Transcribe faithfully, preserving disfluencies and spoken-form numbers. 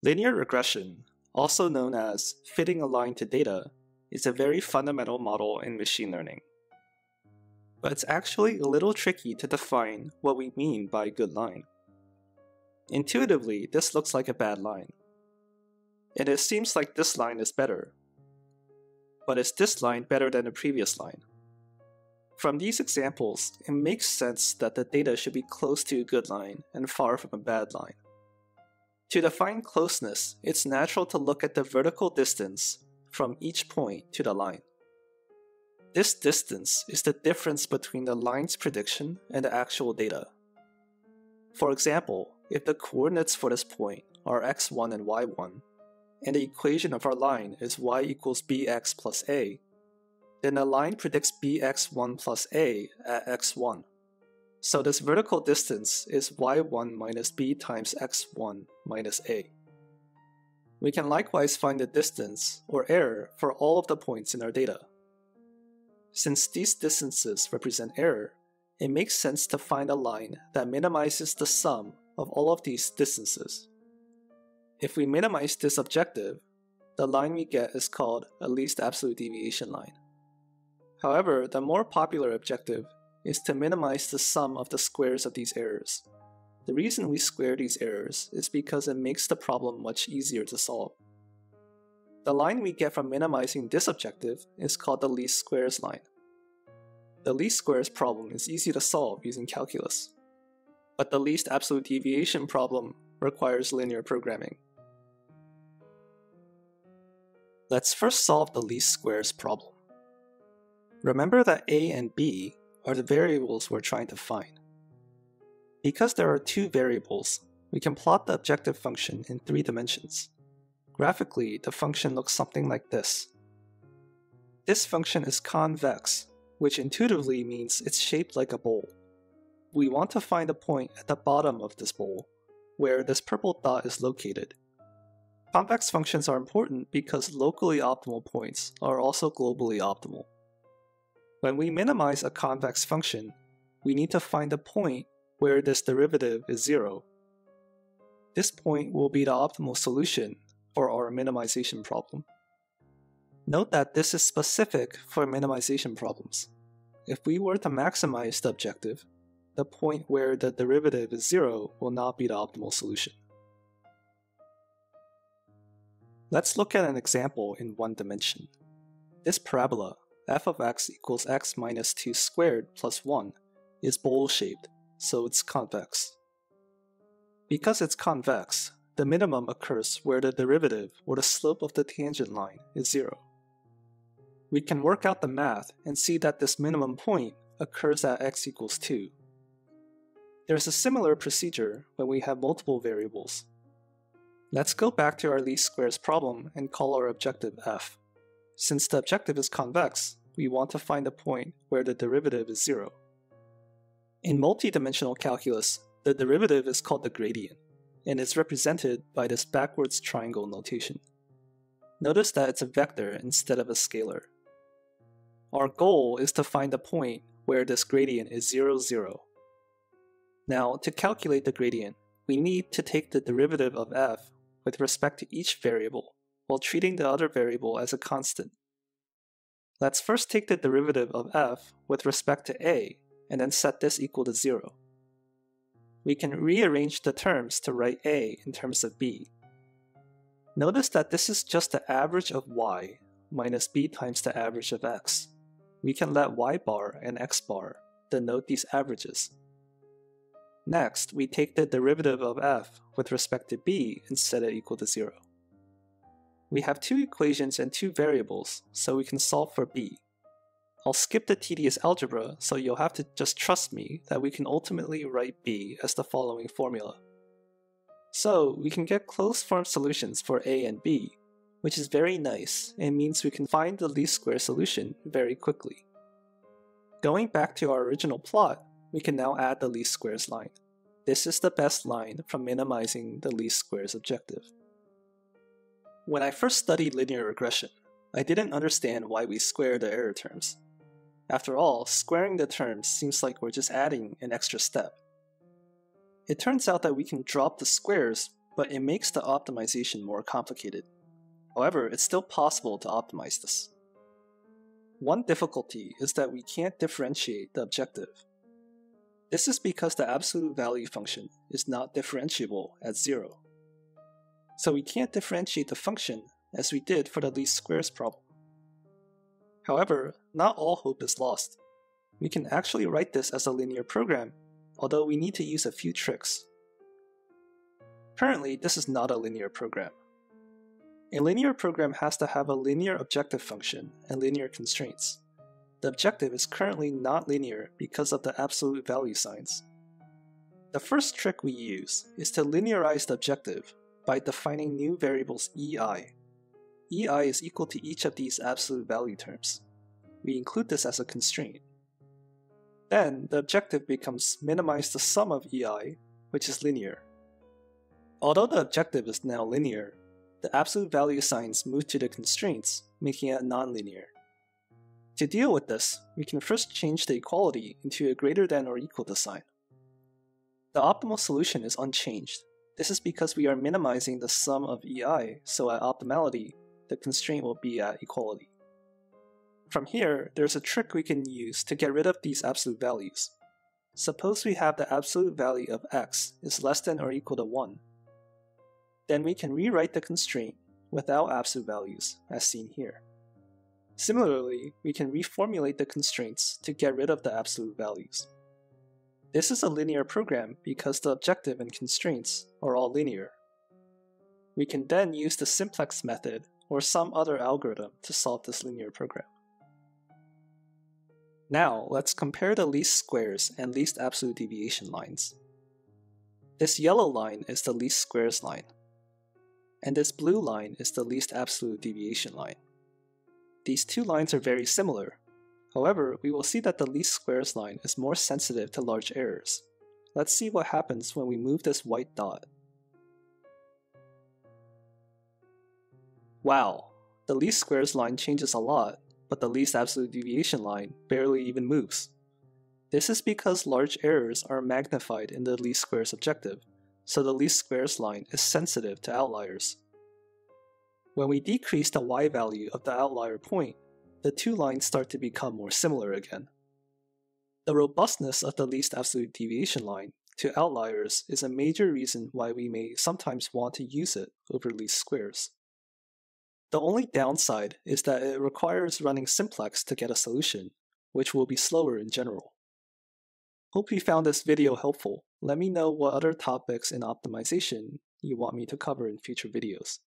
Linear regression, also known as fitting a line to data, is a very fundamental model in machine learning. But it's actually a little tricky to define what we mean by a good line. Intuitively, this looks like a bad line. And it seems like this line is better. But is this line better than the previous line? From these examples, it makes sense that the data should be close to a good line and far from a bad line. To define closeness, it's natural to look at the vertical distance from each point to the line. This distance is the difference between the line's prediction and the actual data. For example, if the coordinates for this point are x one and y one, and the equation of our line is y equals bx plus a, then the line predicts b x one plus a at x one. So this vertical distance is y one minus b times x one minus a. We can likewise find the distance, or error, for all of the points in our data. Since these distances represent error, it makes sense to find a line that minimizes the sum of all of these distances. If we minimize this objective, the line we get is called a least absolute deviation line. However, the more popular objective is to minimize the sum of the squares of these errors. The reason we square these errors is because it makes the problem much easier to solve. The line we get from minimizing this objective is called the least squares line. The least squares problem is easy to solve using calculus, but the least absolute deviation problem requires linear programming. Let's first solve the least squares problem. Remember that a and b are the variables we're trying to find. Because there are two variables, we can plot the objective function in three dimensions. Graphically, the function looks something like this. This function is convex, which intuitively means it's shaped like a bowl. We want to find a point at the bottom of this bowl, where this purple dot is located. Convex functions are important because locally optimal points are also globally optimal. When we minimize a convex function, we need to find a point where this derivative is zero. This point will be the optimal solution for our minimization problem. Note that this is specific for minimization problems. If we were to maximize the objective, the point where the derivative is zero will not be the optimal solution. Let's look at an example in one dimension. This parabola, f of x equals x minus two squared plus one, is bowl-shaped, so it's convex. Because it's convex, the minimum occurs where the derivative, or the slope of the tangent line, is zero. We can work out the math and see that this minimum point occurs at x equals two. There's a similar procedure when we have multiple variables. Let's go back to our least squares problem and call our objective f. Since the objective is convex, we want to find a point where the derivative is zero. In multidimensional calculus, the derivative is called the gradient, and it's represented by this backwards triangle notation. Notice that it's a vector instead of a scalar. Our goal is to find a point where this gradient is zero, zero. Now, to calculate the gradient, we need to take the derivative of f with respect to each variable, while treating the other variable as a constant. Let's first take the derivative of f with respect to a, and then set this equal to zero. We can rearrange the terms to write a in terms of b. Notice that this is just the average of y minus b times the average of x. We can let y bar and x bar denote these averages. Next, we take the derivative of f with respect to b and set it equal to zero. We have two equations and two variables, so we can solve for b. I'll skip the tedious algebra, so you'll have to just trust me that we can ultimately write b as the following formula. So, we can get closed form solutions for a and b, which is very nice and means we can find the least square solution very quickly. Going back to our original plot, we can now add the least squares line. This is the best line from minimizing the least squares objective. When I first studied linear regression, I didn't understand why we square the error terms. After all, squaring the terms seems like we're just adding an extra step. It turns out that we can drop the squares but it makes the optimization more complicated. However, it's still possible to optimize this. One difficulty is that we can't differentiate the objective. This is because the absolute value function is not differentiable at zero. So we can't differentiate the function as we did for the least squares problem. However, not all hope is lost. We can actually write this as a linear program, although we need to use a few tricks. Currently, this is not a linear program. A linear program has to have a linear objective function and linear constraints. The objective is currently not linear because of the absolute value signs. The first trick we use is to linearize the objective by defining new variables ei. Ei is equal to each of these absolute value terms. We include this as a constraint. Then, the objective becomes minimize the sum of ei, which is linear. Although the objective is now linear, the absolute value signs move to the constraints, making it nonlinear. To deal with this, we can first change the equality into a greater than or equal to sign. The optimal solution is unchanged. This is because we are minimizing the sum of ei, so at optimality, the constraint will be at equality. From here, there's a trick we can use to get rid of these absolute values. Suppose we have the absolute value of x is less than or equal to one. Then we can rewrite the constraint without absolute values, as seen here. Similarly, we can reformulate the constraints to get rid of the absolute values. This is a linear program because the objective and constraints are all linear. We can then use the simplex method or some other algorithm to solve this linear program. Now, let's compare the least squares and least absolute deviation lines. This yellow line is the least squares line, and this blue line is the least absolute deviation line. These two lines are very similar. However, we will see that the least squares line is more sensitive to large errors. Let's see what happens when we move this white dot. Wow, the least squares line changes a lot, but the least absolute deviation line barely even moves. This is because large errors are magnified in the least squares objective, so the least squares line is sensitive to outliers. When we decrease the y value of the outlier point, the two lines start to become more similar again. The robustness of the least absolute deviation line to outliers is a major reason why we may sometimes want to use it over least squares. The only downside is that it requires running simplex to get a solution, which will be slower in general. Hope you found this video helpful. Let me know what other topics in optimization you want me to cover in future videos.